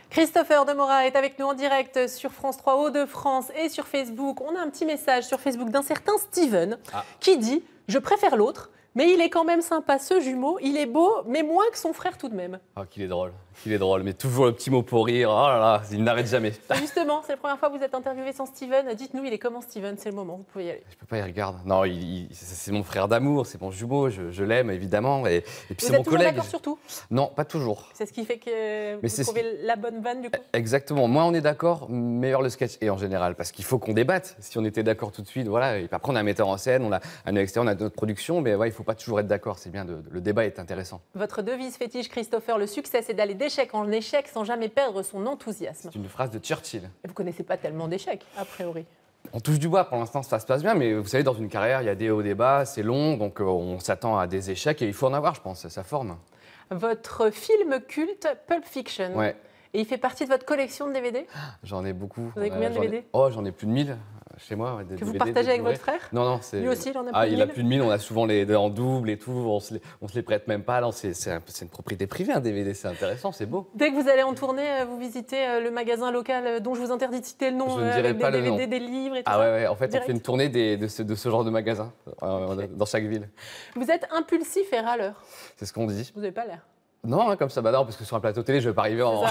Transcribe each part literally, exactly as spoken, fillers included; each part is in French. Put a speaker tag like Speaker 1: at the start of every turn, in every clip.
Speaker 1: Christopher Demora est avec nous en direct sur France trois Hauts-de-France et sur Facebook. On a un petit message sur Facebook d'un certain Steven ah. qui dit « Je préfère l'autre, mais il est quand même sympa ce jumeau, il est beau, mais moins que son frère tout de même. »
Speaker 2: Oh, qu'il est drôle, qu'il est drôle, mais toujours le petit mot pour rire, oh là là, il n'arrête jamais.
Speaker 1: Justement, c'est la première fois que vous êtes interviewé sans Steven. Dites-nous, il est comment Steven? C'est le moment, vous pouvez y aller.
Speaker 2: Je peux pas y regarder. Non, il, il, c'est mon frère d'amour, c'est mon jumeau, je, je l'aime évidemment. Et, et puis c'est mon collègue.
Speaker 1: Vous êtes toujours d'accord sur tout?
Speaker 2: Non, pas toujours.
Speaker 1: C'est ce qui fait que vous mais trouvez la bonne vanne du coup?
Speaker 2: Exactement. Moins on est d'accord, meilleur le sketch est en général. Parce qu'il faut qu'on débatte. Si on était d'accord tout de suite, voilà. Et après, on a un metteur en scène, on a un extérieur, on a notre production, mais ouais, il faut pas toujours être d'accord. C'est bien, de, le débat est intéressant.
Speaker 1: Votre devise fétiche, Christopher, le succès, c'est d'aller d'échec en échec sans jamais perdre son enthousiasme.
Speaker 2: C'est une phrase de Churchill.
Speaker 1: Et vous connaissez pas tellement d'échecs, a priori.
Speaker 2: On touche du bois, pour l'instant ça se passe bien, mais vous savez, dans une carrière, il y a des hauts, des bas, c'est long, donc euh, on s'attend à des échecs et il faut en avoir, je pense, ça forme.
Speaker 1: Votre film culte, Pulp Fiction,
Speaker 2: ouais.
Speaker 1: Et il fait partie de votre collection de D V D?
Speaker 2: J'en ai beaucoup.
Speaker 1: Vous avez combien de D V D?
Speaker 2: ai... Oh, j'en ai plus de mille chez moi. Des
Speaker 1: que vous
Speaker 2: D V D,
Speaker 1: partagez avec votre frère?
Speaker 2: Non, non, c'est...
Speaker 1: Lui aussi, il en a plus
Speaker 2: ah,
Speaker 1: de
Speaker 2: il
Speaker 1: mille.
Speaker 2: a plus de mille, on a souvent les en double et tout, on se les, on se les prête même pas. C'est un, une propriété privée, un D V D, c'est intéressant, c'est beau.
Speaker 1: Dès que vous allez en tournée, vous visitez le magasin local dont je vous interdis de citer le nom,
Speaker 2: je ne dirai
Speaker 1: avec
Speaker 2: pas
Speaker 1: des
Speaker 2: le
Speaker 1: D V D,
Speaker 2: nom.
Speaker 1: Des livres et tout
Speaker 2: ah
Speaker 1: ça.
Speaker 2: ouais, ouais, en fait,
Speaker 1: Direct.
Speaker 2: On fait une tournée des, de, ce, de ce genre de magasin euh, okay. dans chaque ville.
Speaker 1: Vous êtes impulsif et râleur.
Speaker 2: C'est ce qu'on dit.
Speaker 1: Vous n'avez pas l'air.
Speaker 2: Non, hein, comme ça, bah non, parce que sur un plateau télé, je vais pas arriver en.
Speaker 1: oh,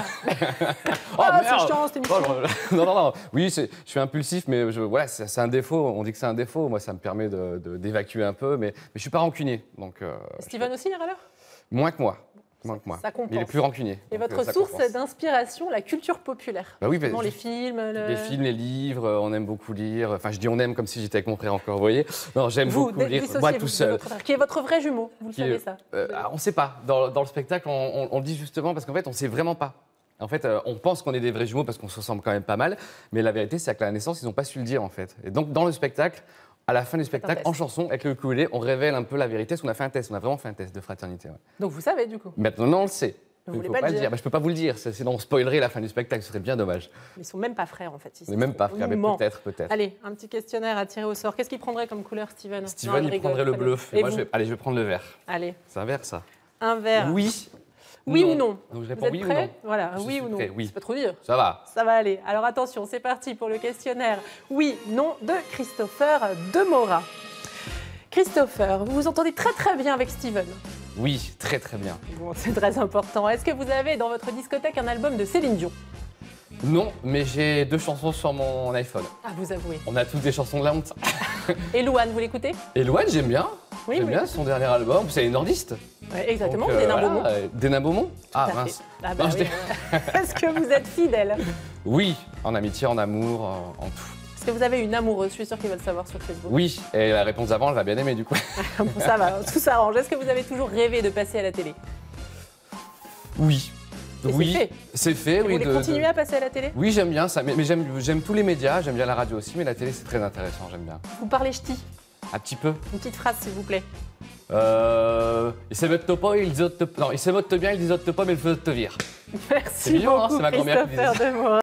Speaker 2: ah,
Speaker 1: c'est chiant, cette émission.
Speaker 2: Oh, non, non, non. Oui, je suis impulsif, mais je, voilà, c'est un défaut. On dit que c'est un défaut. Moi, ça me permet d'évacuer un peu, mais, mais je suis pas rancunier. Donc. Euh,
Speaker 1: Steven aussi, il est râleur?
Speaker 2: Moins que moi. Moins que moi.
Speaker 1: Ça compense.
Speaker 2: Il est plus rancunier.
Speaker 1: Et votre source d'inspiration, la culture populaire?
Speaker 2: Bah oui, bah,
Speaker 1: les films, le...
Speaker 2: les films, les livres, on aime beaucoup lire. Enfin, je dis on aime comme si j'étais avec mon frère encore, vous voyez. Non, j'aime beaucoup lire. Moi, tout seul.
Speaker 1: Qui est votre vrai jumeau? Vous le
Speaker 2: Qui
Speaker 1: savez
Speaker 2: est...
Speaker 1: ça?
Speaker 2: euh, On ne sait pas. Dans, dans le spectacle, on, on, on le dit justement parce qu'en fait, on ne sait vraiment pas. En fait, euh, on pense qu'on est des vrais jumeaux parce qu'on se ressemble quand même pas mal. Mais la vérité, c'est qu'à la naissance, ils n'ont pas su le dire en fait. Et donc, dans le spectacle. À la fin du spectacle, en chanson, avec le ukulélé, on révèle un peu la vérité, parce qu'on a fait un test, on a vraiment fait un test de fraternité. Ouais.
Speaker 1: Donc vous savez du coup?
Speaker 2: Maintenant, on le sait.
Speaker 1: Vous
Speaker 2: Il
Speaker 1: voulez
Speaker 2: faut
Speaker 1: pas,
Speaker 2: pas
Speaker 1: le dire,
Speaker 2: dire. Bah, je peux pas vous le dire, sinon on spoilerait la fin du spectacle, ce serait bien dommage.
Speaker 1: Ils sont même pas frères en fait.
Speaker 2: Ils sont même pas frères, mais peut-être, peut-être.
Speaker 1: Allez, un petit questionnaire à tirer au sort. Qu'est-ce qu'il prendrait comme couleur, Steven?
Speaker 2: Steven, non, il prendrait le bleu. Et, Et moi, je vais... allez, je vais prendre le vert.
Speaker 1: Allez.
Speaker 2: C'est un vert, ça?
Speaker 1: Un vert.
Speaker 2: Oui.
Speaker 1: Oui
Speaker 2: non.
Speaker 1: ou non?
Speaker 2: Donc je
Speaker 1: réponds
Speaker 2: Vous êtes
Speaker 1: oui
Speaker 2: prêt
Speaker 1: ou non? Voilà,
Speaker 2: je
Speaker 1: oui ou non?
Speaker 2: Prêt, oui.
Speaker 1: C'est pas trop dire.
Speaker 2: Ça va.
Speaker 1: Ça va aller. Alors attention, c'est parti pour le questionnaire. Oui, non de Christopher Demora. Christopher, vous vous entendez très très bien avec Steven?
Speaker 2: Oui, très très bien.
Speaker 1: Bon, c'est très important. Est-ce que vous avez dans votre discothèque un album de Céline Dion?
Speaker 2: Non, mais j'ai deux chansons sur mon iPhone.
Speaker 1: Ah, vous avouez.
Speaker 2: On a tous des chansons de la honte.
Speaker 1: Et Louane, vous l'écoutez?
Speaker 2: Et Louane, j'aime bien.
Speaker 1: Oui,
Speaker 2: j'aime bien son dernier album. C'est une nordiste.
Speaker 1: Ouais, exactement,
Speaker 2: Donc, euh,
Speaker 1: des nains
Speaker 2: voilà,
Speaker 1: Beaumont.
Speaker 2: Euh, des nains Beaumont. Ah, mince.
Speaker 1: Ah, bah non, oui. Est-ce que vous êtes fidèle?
Speaker 2: Oui, en amitié, en amour, en, en tout.
Speaker 1: Est-ce que vous avez une amoureuse? Je suis sûre qu'ils veulent savoir sur Facebook.
Speaker 2: Oui, et la réponse d'avant, elle va bien aimer du coup.
Speaker 1: Bon, ça va, tout s'arrange. Est-ce que vous avez toujours rêvé de passer à la télé?
Speaker 2: Oui.
Speaker 1: Et
Speaker 2: oui, c'est fait.
Speaker 1: fait
Speaker 2: Et
Speaker 1: oui, vous voulez
Speaker 2: de,
Speaker 1: continuer
Speaker 2: de...
Speaker 1: à passer à la télé?
Speaker 2: Oui, j'aime bien ça, mais, mais j'aime tous les médias, j'aime bien la radio aussi, mais la télé c'est très intéressant, j'aime bien.
Speaker 1: Vous parlez ch'ti?
Speaker 2: Un petit peu.
Speaker 1: Une petite phrase s'il vous plaît.
Speaker 2: Euh... Il s'émote pas, il dit non, il s'émote bien, il dit pas, mais il veut te vire.
Speaker 1: Merci beaucoup,
Speaker 2: hein, c'est ma grand-mère qui disait ça.